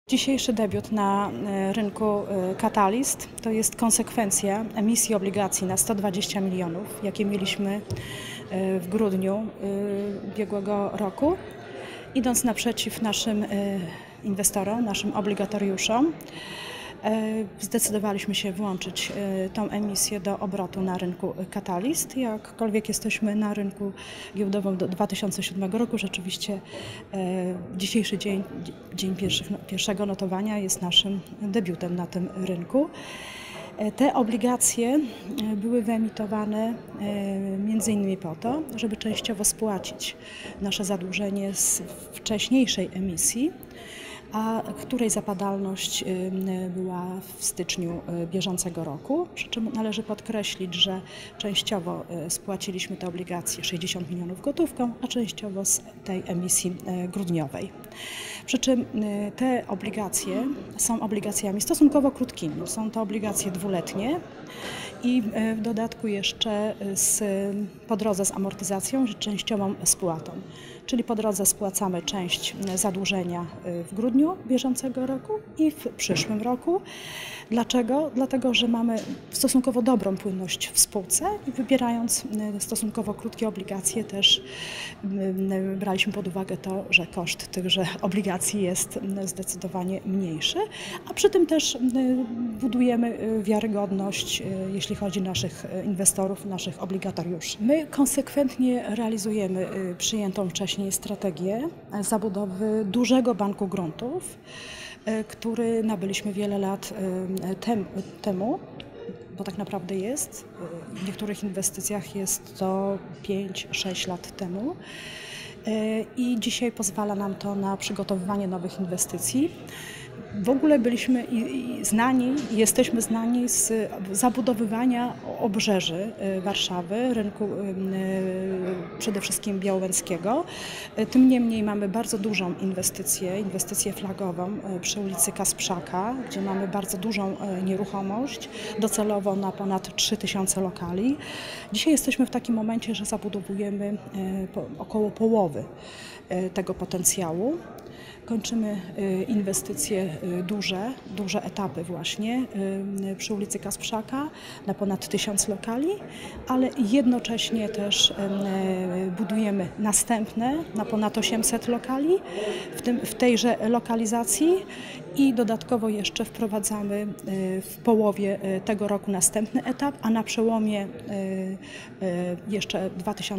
Dzisiejszy debiut na rynku Catalyst to jest konsekwencja emisji obligacji na 120 milionów, jakie mieliśmy w grudniu ubiegłego roku. Idąc naprzeciw naszym inwestorom, naszym obligatoriuszom, zdecydowaliśmy się włączyć tą emisję do obrotu na rynku Catalyst. Jakkolwiek jesteśmy na rynku giełdowym do 2007 roku, rzeczywiście dzisiejszy dzień pierwszego notowania jest naszym debiutem na tym rynku. Te obligacje były wyemitowane między innymi po to, żeby częściowo spłacić nasze zadłużenie z wcześniejszej emisji, a której zapadalność była w styczniu bieżącego roku. Przy czym należy podkreślić, że częściowo spłaciliśmy te obligacje 60 milionów gotówką, a częściowo z tej emisji grudniowej. Przy czym te obligacje są obligacjami stosunkowo krótkimi. Są to obligacje dwuletnie i w dodatku jeszcze po drodze z amortyzacją, częściową spłatą. Czyli po drodze spłacamy część zadłużenia w grudniu bieżącego roku i w przyszłym roku. Dlaczego? Dlatego, że mamy stosunkowo dobrą płynność w spółce i wybierając stosunkowo krótkie obligacje też braliśmy pod uwagę to, że koszt tychże obligacji jest zdecydowanie mniejszy, a przy tym też budujemy wiarygodność, jeśli chodzi o naszych inwestorów, naszych obligatoriuszy. My konsekwentnie realizujemy przyjętą wcześniej strategię zabudowy dużego banku gruntów, który nabyliśmy wiele lat temu, bo tak naprawdę jest. W niektórych inwestycjach jest to 5-6 lat temu i dzisiaj pozwala nam to na przygotowywanie nowych inwestycji. W ogóle byliśmy znani i jesteśmy znani z zabudowywania obrzeży Warszawy, rynku przede wszystkim białołęckiego. Tym niemniej mamy bardzo dużą inwestycję flagową przy ulicy Kasprzaka, gdzie mamy bardzo dużą nieruchomość, docelowo na ponad 3000 lokali. Dzisiaj jesteśmy w takim momencie, że zabudowujemy około połowy tego potencjału. Kończymy inwestycje duże etapy właśnie przy ulicy Kasprzaka na ponad 1000 lokali, ale jednocześnie też budujemy następne na ponad 800 lokali w tejże lokalizacji i dodatkowo jeszcze wprowadzamy w połowie tego roku następny etap, a na przełomie jeszcze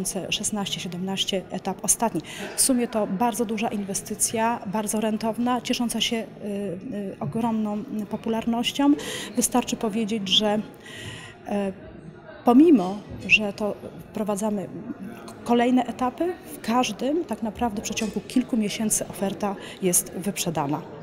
2016-17 etap ostatni. W sumie to bardzo duża inwestycja, bardzo rentowna, ciesząca się ogromną popularnością. Wystarczy powiedzieć, że pomimo, że to wprowadzamy kolejne etapy, w każdym tak naprawdę w przeciągu kilku miesięcy oferta jest wyprzedana.